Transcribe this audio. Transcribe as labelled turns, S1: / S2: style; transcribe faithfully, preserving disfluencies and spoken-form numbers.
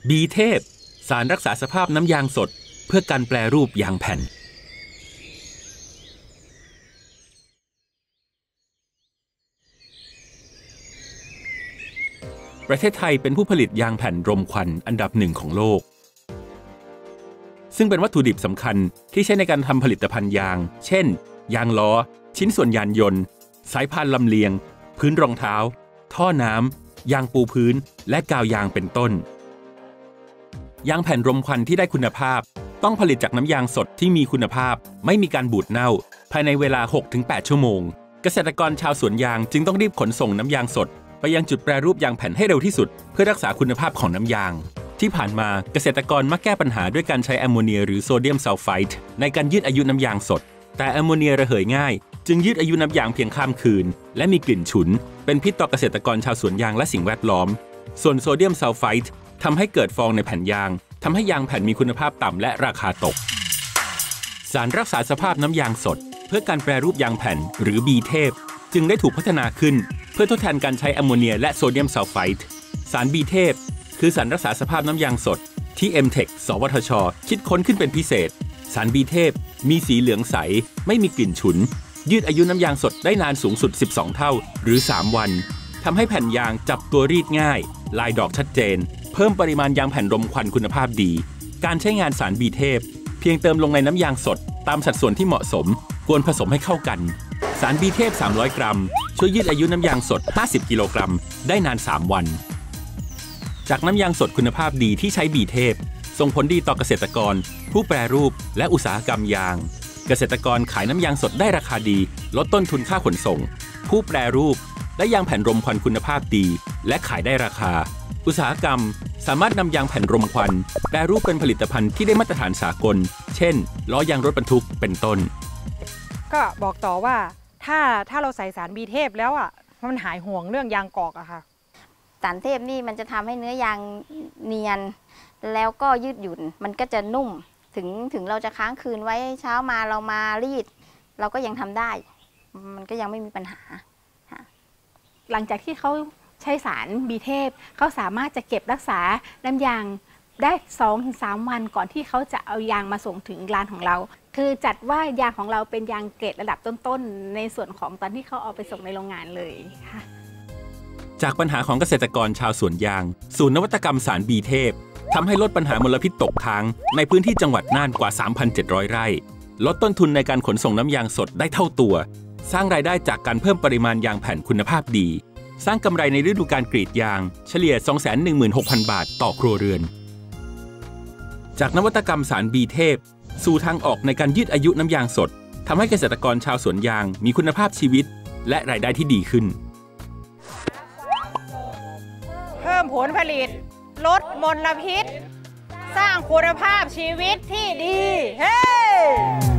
S1: บีเทพสารรักษาสภาพน้ำยางสดเพื่อการแปรรูปยางแผ่นประเทศไทยเป็นผู้ผลิตยางแผ่นรมควันอันดับหนึ่งของโลกซึ่งเป็นวัตถุดิบสำคัญที่ใช้ในการทำผลิตภัณฑ์ยางเช่นยางล้อชิ้นส่วนยานยนต์สายพานลำเลียงพื้นรองเท้าท่อน้ำยางปูพื้นและกาวยางเป็นต้นยางแผ่นรมควันที่ได้คุณภาพต้องผลิตจากน้ำยางสดที่มีคุณภาพไม่มีการบูดเน่าภายในเวลา หกถึงแปด ชั่วโมงเกษตรกรชาวสวนยางจึงต้องรีบขนส่งน้ำยางสดไปยังจุดแปรรูปยางแผ่นให้เร็วที่สุดเพื่อรักษาคุณภาพของน้ำยางที่ผ่านมาเกษตรกรมักแก้ปัญหาด้วยการใช้แอมโมเนียหรือโซเดียมซัลไฟด์ในการยืดอายุน้ำยางสดแต่แอมโมเนียระเหยง่ายจึงยืดอายุน้ำยางเพียงข้ามคืนและมีกลิ่นฉุนเป็นพิษต่อเกษตรกรชาวสวนยางและสิ่งแวดล้อมส่วนโซเดียมซัลไฟด์ทำให้เกิดฟองในแผ่นยางทำให้ยางแผ่นมีคุณภาพต่ำและราคาตกสารรักษาสภาพน้ำยางสดเพื่อการแปรรูปยางแผ่นหรือบีเทพจึงได้ถูกพัฒนาขึ้นเพื่อทดแทนการใช้แอมโมเนียและโซเดียมซัลไฟด์สารบีเทพคือสารรักษาสภาพน้ำยางสดที่ เอ็ม เทค สวทช.คิดค้นขึ้นเป็นพิเศษสารบีเทพมีสีเหลืองใสไม่มีกลิ่นฉุนยืดอายุน้ำยางสดได้นานสูงสุดสิบสองเท่าหรือสามวันทำให้แผ่นยางจับตัวรีดง่ายลายดอกชัดเจนเพิ่มปริมาณยางแผ่นรมควันคุณภาพดีการใช้งานสารบีเทพเพียงเติมลงในน้ำยางสดตามสัดส่วนที่เหมาะสมกวนผสมให้เข้ากันสารบีเทพสามร้อยกรัมช่วยยืดอายุน้ำยางสดห้าสิบกิโลกรัมได้นานสามวันจากน้ำยางสดคุณภาพดีที่ใช้บีเทพส่งผลดีต่อเกษตรกรผู้แปรรูปและอุตสาหกรรมยางเกษตรกรขายน้ำยางสดได้ราคาดีลดต้นทุนค่าขนส่งผู้แปรรูปและยางแผ่นรมควันคุณภาพดีและขายได้ราคาอุตสาหกรรมสามารถนำยางแผ่นรมควันแปรรูปเป็นผลิตภัณฑ์ที่ได้มาตรฐานสากลเช่นล้อยางรถบรรทุกเป็นต้น
S2: ก็บอกต่อว่าถ้าถ้าเราใส่สารบีเทพแล้วอ่ะมันหายห่วงเรื่องยางกอกอะค่ะ
S3: สารเทพนี่มันจะทำให้เนื้อยางเนียนแล้วก็ยืดหยุ่นมันก็จะนุ่มถึงถึงเราจะค้างคืนไว้เช้ามาเรามารีดเราก็ยังทำได้มันก็ยังไม่มีปัญหา
S4: หลังจากที่เขาใช้สารบีเทพเขาสามารถจะเก็บรักษาน้ำยางได้ สองถึงสาม วันก่อนที่เขาจะเอายางมาส่งถึงร้านของเราคือจัดว่ายางของเราเป็นยางเกรดระดับต้นๆในส่วนของตอนที่เขาเอาไปส่งในโรงงานเลยค่ะ
S1: จากปัญหาของเกษตรกรชาวสวนยางศูนย์นวัตกรรมสารบีเทพทำให้ลดปัญหามลพิษตกค้างในพื้นที่จังหวัดน่านกว่า สามพันเจ็ดร้อย ไร่ลดต้นทุนในการขนส่งน้ำยางสดได้เท่าตัวสร้างรายได้จากการเพิ่มปริมาณยางแผ่นคุณภาพดีสร้างกำไรในฤดูกาลกรีดยางเฉลี่ย สองแสนหนึ่งหมื่นหกพัน บาทต่อครัวเรือนจากนวัตกรรมสารบีเทพสู่ทางออกในการยืดอายุน้ำยางสดทำให้เกษตรกรชาวสวนยางมีคุณภาพชีวิตและรายได้ที่ดีขึ้น
S2: เพิ่มผลผลิตลดมลพิษสร้างคุณภาพชีวิตที่ดีเฮ้